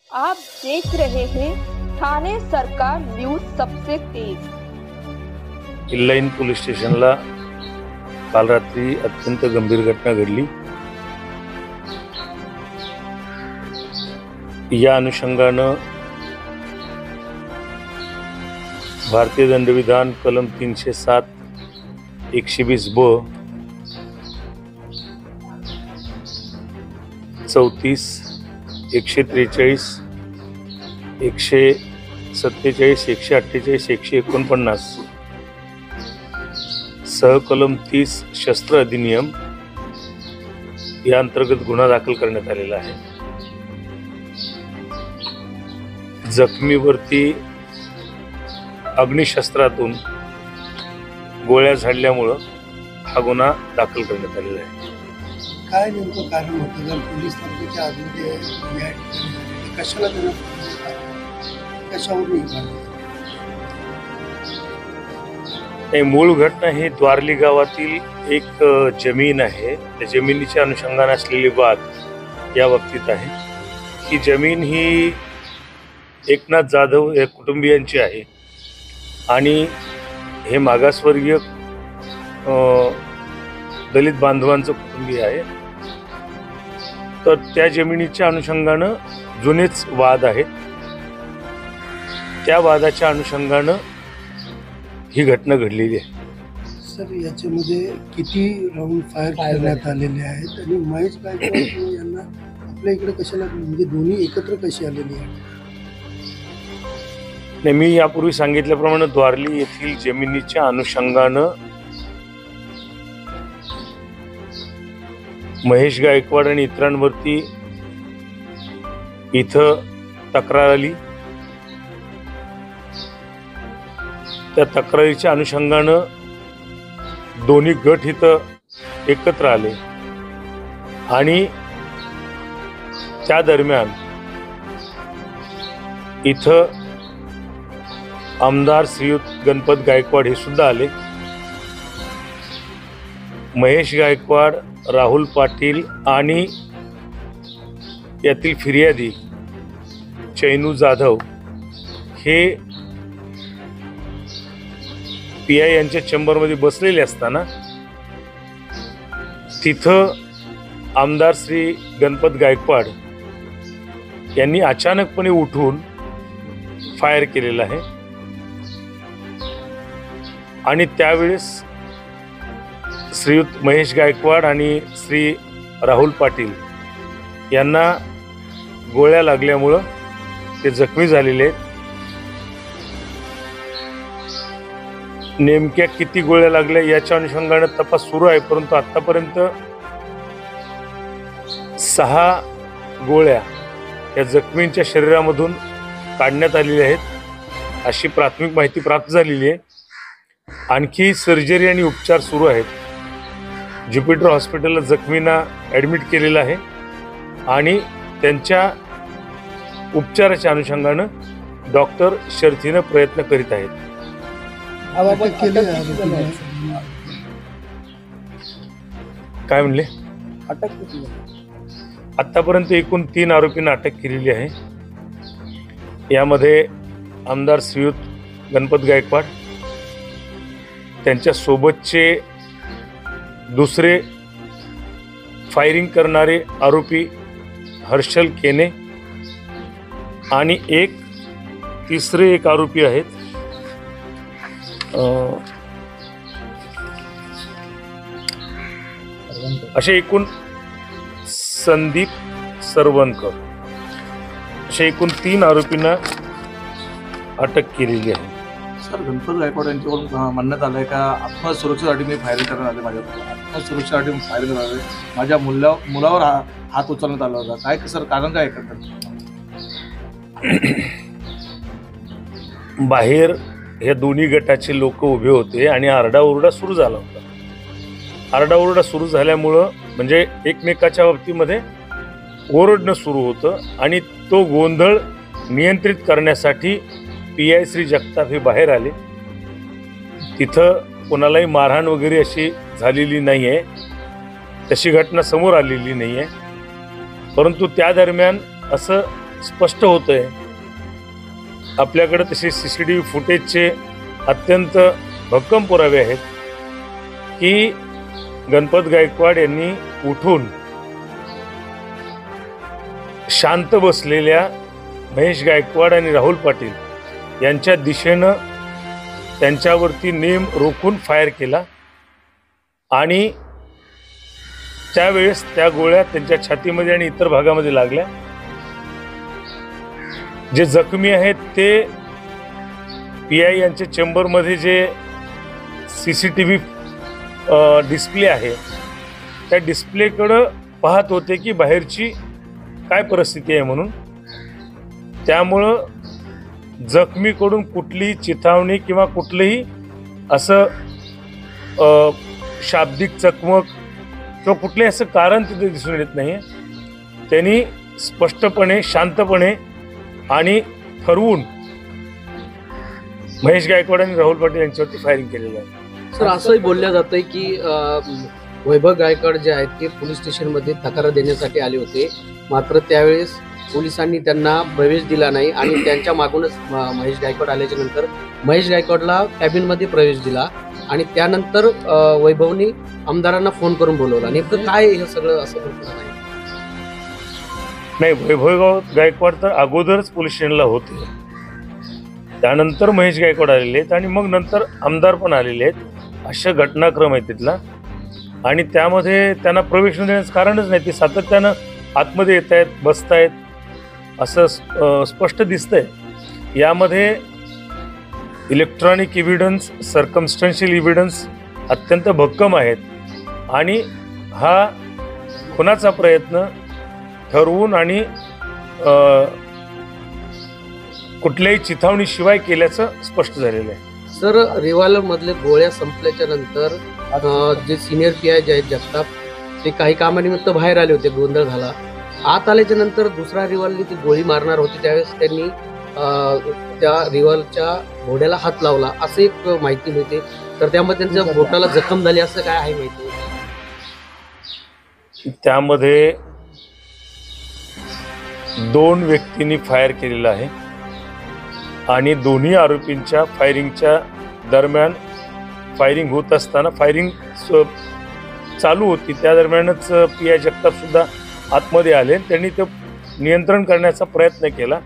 आप देख रहे हैं ठाणे सरकार न्यूज सबसे तेज। किल्लाईन पोलीस स्टेशनला काल रात्री अत्यंत गंभीर घटना घडली। या अनुषंगानं भारतीय दंडविधान कलम 307 120 ब 34 143 147 148 149 सहकलम 30 शस्त्र अधिनियम या अंतर्गत गुन्हा दाखल करण्यात आलेला आहे। जखमीवरती अग्निशस्त्रातून गोळ्या झाडल्यामुळे हा गुन्हा दाखल करण्यात आलेला आहे। काय नेमकं कारण होतं? जर पोलीस ताब्याच्या आतमध्ये या ठिकाणी कशाला त्यांना कशावर नाही, मूळ घटना ही द्वारली गावातील एक जमीन आहे। त्या जमिनीच्या अनुषंगाने असलेली वाद या बाबतीत आहे। ही जमीन ही एकनाथ जाधव या कुटुंबियांची आहे आणि हे मागासवर्गीय दलित बांधवांचं कुटुंबीय आहे। तर त्या जमिनीच्या अनुषंगानं जुनेच वाद आहेत। त्या वादाच्या अनुषंगानं ही घटना घडलेली आहे। सर, याच्यामध्ये किती राऊंड फायर करण्यात आलेले आहेत आणि महेश गायकवाड यांना आपल्या इकडे कशाला, म्हणजे दोन्ही एकत्र कशी आलेली आहेत? नाही, मी यापूर्वी सांगितल्याप्रमाणे द्वारली येथील जमिनीच्या अनुषंगानं महेश गायकवाड आणि इतरांवरती इथं तक्रार आली। त्या तक्रारीच्या अनुषंगानं दोन्ही गट इथं एकत्र आले आणि त्या दरम्यान इथं आमदार श्रीयुत गणपत गायकवाड हे सुद्धा आले। महेश गायकवाड, राहुल पाटील आणि यातील फिर्यादी चैनू जाधव हे पीआय यांच्या चेंबरमध्ये बसलेले असताना तिथं आमदार श्री गणपत गायकवाड यांनी अचानकपणे उठून फायर केलेला आहे आणि त्यावेळेस श्रीयुत महेश गायकवाड आणि श्री राहुल पाटील यांना गोळ्या लागल्यामुळं ते जखमी झालेले आहेत। नेमक्या किती गोळ्या लागल्या याच्या अनुषंगाने तपास सुरू आहे, परंतु आतापर्यंत 6 गोळ्या या जखमींच्या शरीरामधून काढण्यात आलेल्या आहेत अशी प्राथमिक माहिती प्राप्त झालेली आहे। आणखी सर्जरी आणि उपचार सुरू आहेत। ज्युपिटर हॉस्पिटलला जखमींना ॲडमिट केलेलं आहे आणि त्यांच्या उपचाराच्या अनुषंगानं डॉक्टर शर्थीनं प्रयत्न करीत आहेत। काय म्हणले? अटक किती? आतापर्यंत एकूण 3 आरोपींना अटक केलेली आहे। यामध्ये आमदार श्रीयुत गणपत गायकवाड, त्यांच्या सोबतचे दुसरे फायरिंग करणारे आरोपी हर्षल केने आणि तिसरे एक आरोपी आहेत असे एकूण संदीप सरवणकर, असे एकूण 3 आरोपींना अटक केलेली आहे। सर, गणपत गायकवाड यांच्याकडून म्हणण्यात आलंय का आत्मसुरक्षेसाठी मी फायरिंग करण्यात आले, माझ्या आत्मसुरक्षेसाठी मी फायरिंग करणार आले, माझ्या मुलावर हात उचलण्यात आला होता। काय सर, कारण काय करतात? बाहेर हे दोन्ही गटाचे लोक उभे होते आणि आरडाओरडा सुरू झाला होता। आरडाओरडा सुरू झाल्यामुळं म्हणजे एकमेकाच्या बाबतीमध्ये ओरडणं सुरू होतं आणि तो गोंधळ नियंत्रित करण्यासाठी पीआय श्री जगताप हे बाहेर आले। तिथं कोणालाही मारहाण वगैरे अशी झालेली नाही आहे, तशी घटना समोर आलेली नाही आहे, परंतु त्या दरम्यान असं स्पष्ट होतंय, आपल्याकडे तसे CCTV फुटेजचे अत्यंत भक्कम पुरावे आहेत की गणपत गायकवाड यांनी उठून शांत बसलेल्या महेश गायकवाड आणि राहुल पाटील यांच्या दिशेनं त्यांच्यावरती नेम रोखून फायर केला आणि त्यावेळेस त्या गोळ्या त्यांच्या छातीमध्ये आणि इतर भागामध्ये लागल्या. जे जखमी आहेत ते PI यांच्या चेंबरमध्ये जे CCTV डिस्प्ले आहे त्या डिस्प्लेकडं पाहत होते की बाहेरची काय परिस्थिती आहे म्हणून. त्यामुळं जखमीकडून कुठलीही चिथावणी किंवा कुठलंही असं शाब्दिक चकमक किंवा कुठलंही असं कारण तिथे दिसून येत नाही. त्यांनी स्पष्टपणे, शांतपणे आणि ठरवून महेश गायकवाड आणि राहुल पाटील यांच्यावरती फायरिंग केलेलं आहे. सर, असंही बोललं जातंय की वैभव गायकवाड जे आहेत ते पोलीस स्टेशनमध्ये तक्रार देण्यासाठी आले होते, मात्र त्यावेळेस पोलिसांनी त्यांना प्रवेश दिला नाही आणि त्यांच्या मागूनच महेश गायकवाड आल्याच्या नंतर महेश गायकवाडला कॅबिनमध्ये प्रवेश दिला आणि त्यानंतर वैभवनी आमदारांना फोन करून बोलवला. नेमकं काय हे सगळं असं घडलं नाही, वैभव गायकवाड तर अगोदरच पोलीस स्टेशनला होते, त्यानंतर महेश गायकवाड आलेले आहेत आणि मग नंतर आमदार पण आलेले आहेत. अशा घटनाक्रम आहे तिथला आणि त्यामध्ये त्यांना प्रवेश देण्याचं कारणच नाही. ते सातत्यानं आतमध्ये येत आहेत, बसतायत असं स्पष्ट दिसतंय. यामध्ये इलेक्ट्रॉनिक एव्हिडन्स, सर्कमस्टन्शियल एव्हिडन्स अत्यंत भक्कम आहेत आणि हा खुनाचा प्रयत्न ठरवून आणि कुठल्याही चिथावणीशिवाय केल्याचं स्पष्ट झालेलं आहे. सर, रिव्हॉल्वर मधले गोळ्या संपल्याच्या नंतर जे सिनियर PI जे आहेत जगताप, ते काही कामानिमित्त बाहेर आले होते, गोंधळ झाला. आत आल्याच्या नंतर दुसरा रिव्हॉल्वर ती गोळी मारणार होती, त्यावेळेस त्यांनी त्या रिव्हॉल्वरच्या घोड्याला हात लावला असं एक माहिती मिळते. तर त्यामध्ये त्यांच्या बोटाला जखम झाली असं काय आहे माहिती? त्यामध्ये 2 व्यक्तींनी फायर केलेलं आहे आणि दोन्ही आरोपींच्या फायरिंगच्या दरम्यान फायरिंग होत असताना फायरिंग चालू होती, त्या दरम्यानच PI जगताप सुद्धा आतमध्ये आले. त्यांनी ते नियंत्रण करण्याचा प्रयत्न केला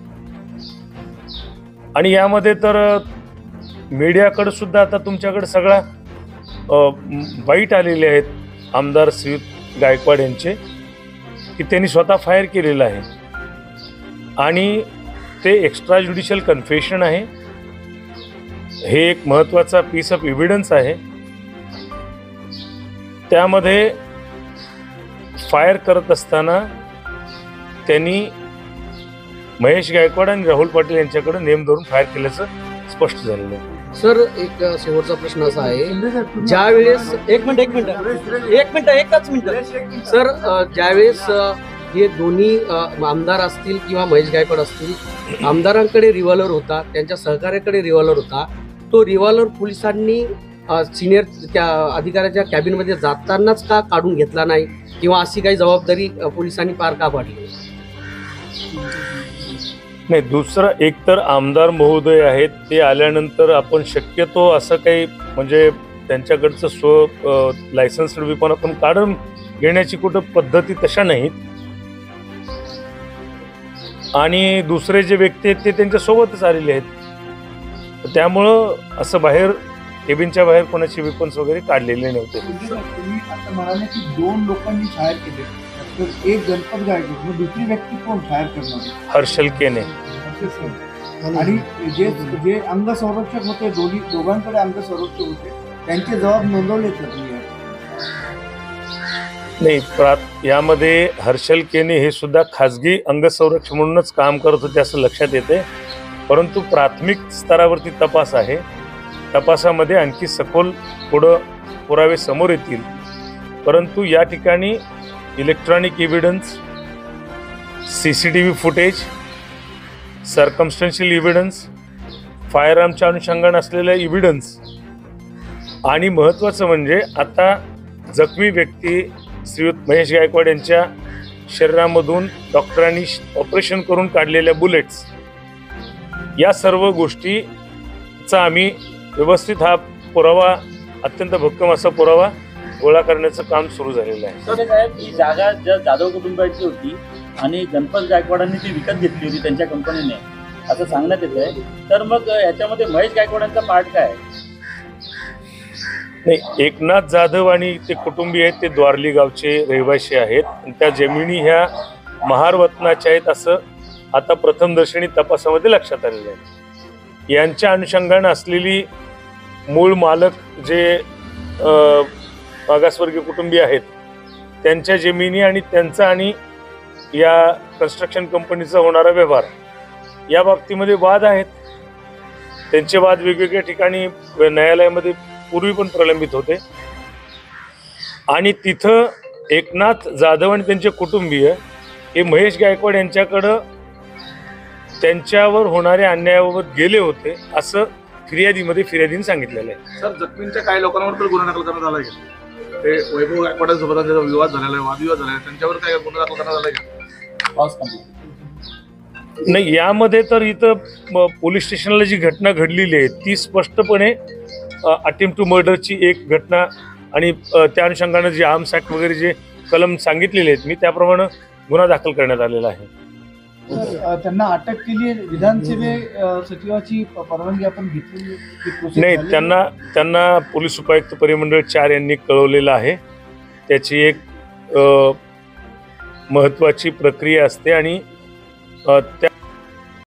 आणि यामध्ये तर मीडियाकडे सुद्धा आता तुमच्याकडे सगळा बाईट आलेले आहेत आमदार श्रीयुत गायकवाड यांचे की त्यांनी स्वतः फायर केलेलं आहे आणि ते एक्स्ट्रा ज्युडिशियल कन्फेशन आहे. हे एक महत्त्वाचा पीस ऑफ एव्हिडन्स आहे. त्यामध्ये फायर करत असताना त्यांनी महेश गायकवाड आणि राहुल पाटील यांच्याकडे नेम धरून फायर केल्याचं स्पष्ट झालेलं आहे. सर, एक शेवटचा प्रश्न असा आहे, ज्यावेळेस एकच मिनिट सर, ज्यावेळेस हे दोन्ही आमदार असतील किंवा महेश गायकवाड असतील, आमदारांकडे रिव्हॉल्वर होता, त्यांच्या सहकार्याकडे रिव्हॉल्वर होता, तो रिव्हॉल्वर पोलिसांनी सिनियर त्या अधिकाऱ्याच्या कॅबिनमध्ये जातानाच का काढून घेतला नाही किंवा अशी काही जबाबदारी पोलिसांनी पार का पाडली नाही? दुसरं एक तर आमदार महोदय आहेत, ते आल्यानंतर आपण शक्यतो असं काही म्हणजे त्यांच्याकडचं लायसन्स पण आपण काढून घेण्याची कुठं पद्धती तशा नाहीत आणि दुसरे जे व्यक्ती आहेत ते त्यांच्यासोबतच आलेले आहेत. त्यामुळं असं बाहेर केबिनच्या बाहेर कोणाचे वेपन्स वगैरे काढलेले नव्हते. तुम्ही आता म्हणाले की 2 लोकांनी फायर केले, तर एक गणपत गायकवाड, मग दुसरी व्यक्ती कोण फायर करणार? हर्षल केने. आणि जे अंगसंरक्षक होते, दोघांकडे अंगसंरक्षक होते, त्यांचे जबाब नोंदवले तर नाही. यामध्ये हर्षल केने हे सुद्धा खाजगी अंगसंरक्षक म्हणूनच काम करत होते असं लक्षात येते, परंतु प्राथमिक स्तरावरती तपास आहे. तपासामध्ये आणखी सखोल पुढं पुरावे समोर येतील, परंतु या ठिकाणी electronic evidence, CCTV footage, circumstantial evidence, फायरआर्मच्या अनुषंगाने असलेले एव्हिडन्स आणि महत्त्वाचं म्हणजे आता जखमी व्यक्ती श्रीयुत महेश गायकवाड यांच्या शरीरामधून डॉक्टरांनी ऑपरेशन करून काढलेल्या बुलेट्स, या सर्व गोष्टीचा आम्ही व्यवस्थित हा पुरावा, अत्यंत भक्कम असा पुरावा गोळा करण्याचं काम सुरू झालेलं आहे. तर साहेब, ही जागा जाधव कुटुंबाची होती आणि गणपत गायकवाडांनी ती विकत घेतली होती त्यांच्या कंपनीने, असं सांगण्यात येत आहे. तर मग याच्यामध्ये महेश गायकवाडांचा पार्ट काय आहे? नाही, एकनाथ जाधव आणि ते कुटुंबीय आहेत, ते द्वारली गावचे रहिवासी आहेत आणि त्या जमिनी ह्या महारवतनाच्या आहेत असं आता प्रथमदर्शनी तपासामध्ये लक्षात आलेलं आहे. यांच्या अनुषंगानं असलेली मूळ मालक जे मागासवर्गीय कुटुंबीय आहेत, त्यांच्या जमिनी आणि त्यांचा आणि या कन्स्ट्रक्शन कंपनीचा होणारा व्यवहार, या बाबतीमध्ये वाद आहेत. त्यांचे वाद वेगवेगळ्या ठिकाणी न्यायालयामध्ये पूर्वी पण प्रलंबित होते आणि तिथं एकनाथ जाधव आणि त्यांचे कुटुंबीय हे महेश गायकवाड यांच्याकडं त्यांच्यावर होणाऱ्या अन्यायाबाबत गेले होते असं फिर्यादीने सांगितलेलं आहे. सर, जखमींच्या काही लोकांवर तर गुन्हा दाखल करण्यात आलाय का? ते वैभव गायकवाडांसोबत त्यांचा विवाद झालेला आहे, वादविवाद झालेला आहे, त्यांच्यावर काय गुन्हा दाखल करण्यात आलाय का? पाऊस कंप्लीट. नाही, यामध्ये तर इथं पोलीस स्टेशनला जी घटना घडलेली आहे ती स्पष्टपणे अटेम्प्ट टू मर्डरची एक घटना आणि त्या अनुषंगानं जे आर्म्स ॲक्ट वगैरे जे कलम सांगितलेले आहेत मी त्याप्रमाणे गुन्हा दाखल करण्यात आलेला आहे. त्यांना अटक केली, विधानसभे सचिवाची परवानगी आपण घेतली नाही, त्यांना पोलीस उपायुक्त परिमंडळ 4 यांनी कळवलेलं आहे. त्याची एक महत्त्वाची प्रक्रिया असते आणि त्या